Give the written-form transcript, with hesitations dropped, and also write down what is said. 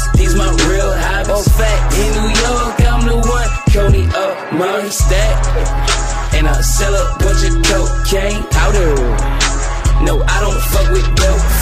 these my real habits. All fact, in New York, I'm the one. Coney up, money stack, and I sell a bunch of cocaine powder. No, I don't fuck with dope.